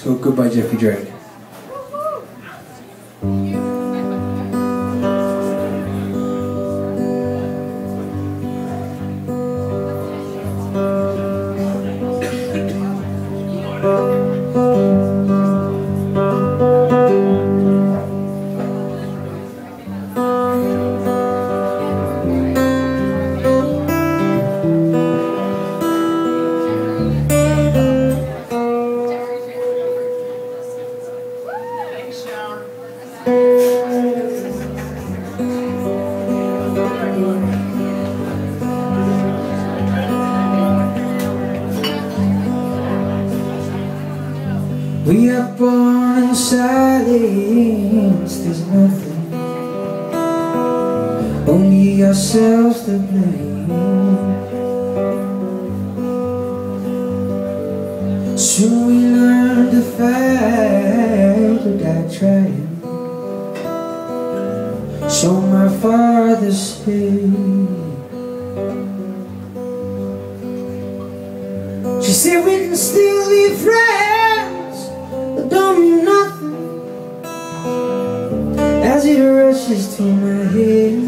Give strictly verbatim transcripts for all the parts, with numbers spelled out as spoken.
Let's go Goodbye Geoffrey Drake. We are born in silence, there's nothing, only ourselves to blame. Soon we learn to fight or die trying, so my father said. She said we can still be friends, but don't mean nothing as it rushes to my head.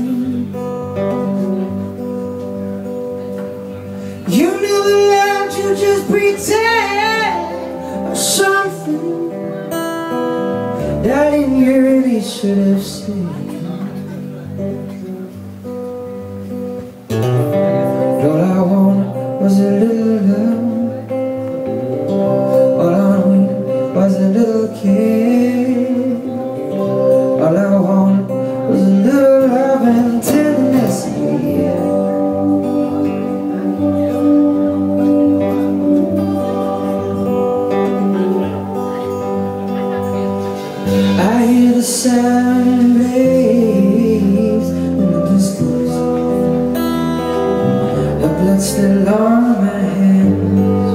You never loved, you just pretend or something that you really should have said. All I wanted was a little love, was a little kid. All I wanted was a little love and tenderness, yeah. I hear the sound waves in the distance, the blood still on my hands.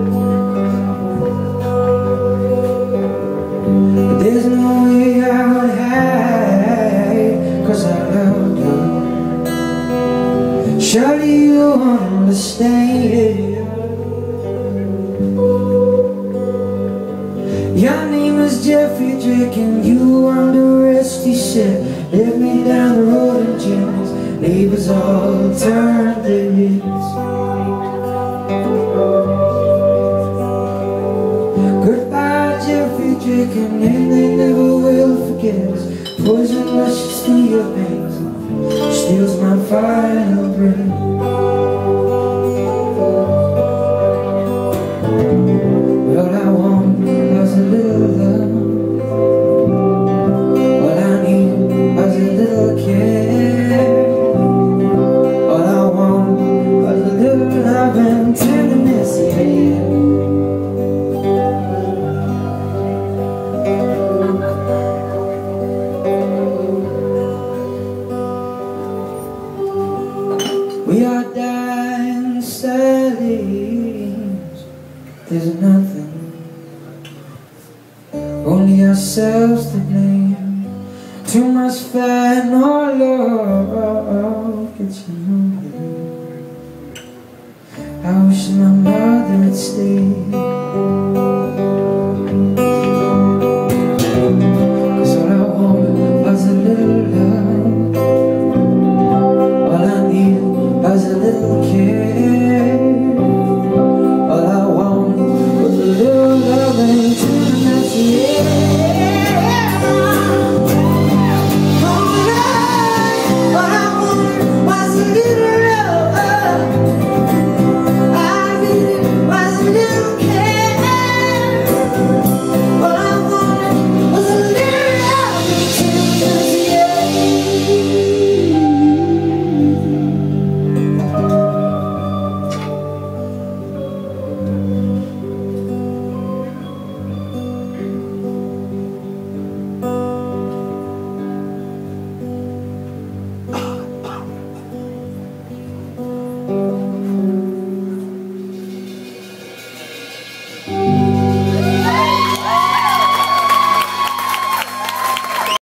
There's no way I would hide, 'cause I love you. Surely you understand. Your name is Geoffrey Drake and you under arrest, he said. Led me down the road in chains, neighbors all turned their heads. Goodbye Geoffrey Drake, a name they never will forget. Poison rushes through your veins, steals my final breath. But all I want was a little love, all I need was a little care. All I want was a little love and tenderness, yeah. We are dying silence, there's nothing, only ourselves to blame. Too much fight, no love, gets you nowhere. I wish my mother had stayed, 'cause all I wanted was a little love, all I needed was a little care. All I wanted was a little love and tenderness, yeah.